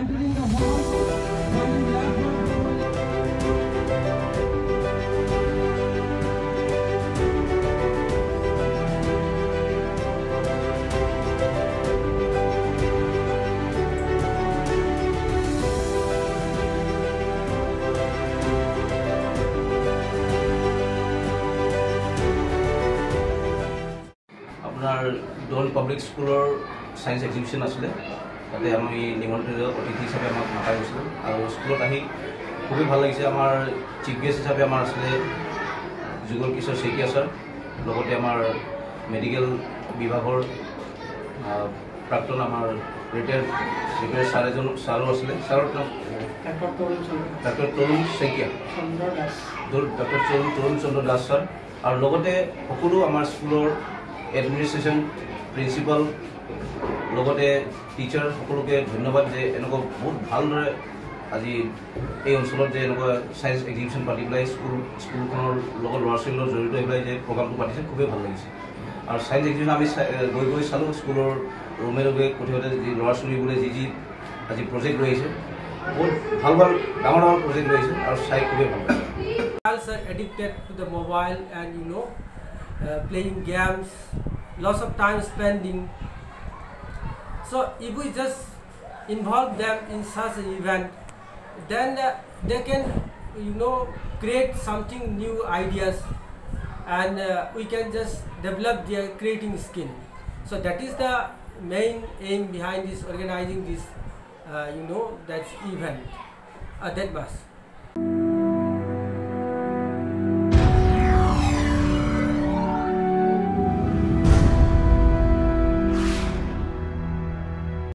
entering the hall, pointing left. আপনার ডোল public স্কুলৰ সায়েন্স এক্সিবিশন আছিলে তাতে আমি নিমন্ত্ৰিত অতিথি হিচাপে আমাক মাতা গৈছিল আৰু স্কুলত আহি খুবই ভাল লাগিছে। আমাৰ চিফ গেষ্ট হিচাপে আমাৰ আছিলে যুগল কিশোৰ শইকীয়া ছাৰ, লগতে আমাৰ মেডিকেল বিভাগৰ প্ৰাক্তন আমাৰ ৰিটায়াৰ্ড ছাৰো আছিলে। ছাৰৰ নাম doctor Tarun Saikia, doctor Tarun Chandra Das sir, আৰু লগতে সকলো আমাৰ স্কুলৰ এডমিনিষ্ট্ৰেশ্যন, প্ৰিন্সিপাল, লগতে টিচাৰ সকলোকে ধন্যবাদ যে এনেকুৱা বহুত ভালদৰে আজি এই অঞ্চলত যে এনেকুৱা সায়েন্স এক্সিবিশন পাতি পেলাই স্কুলখনৰ লগত ল'ৰা ছোৱালীৰ জড়িত হৈ পেলাই যে প্ৰগ্ৰামটো পাতিছে খুবেই ভাল লাগিছে। আৰু সায়েন্স এক্সিবিশন আমি গৈ চালোঁ স্কুলৰ ৰুমে ৰুমে কোঠাতে যি ল'ৰা ছোৱালীবোৰে যি আজি প্ৰজেক্ট লৈ আহিছে, বহুত ভাল ডাঙৰ প্ৰজেক্ট লৈ আহিছে আৰু চাই খুবেই ভাল লাগে। Girls are addicted to the mobile and playing games, lots of time spending. So if we just involve them in such an event, then they can create something new ideas, and we can just develop their creating skill. So that is the main aim behind this organizing this that event. That much.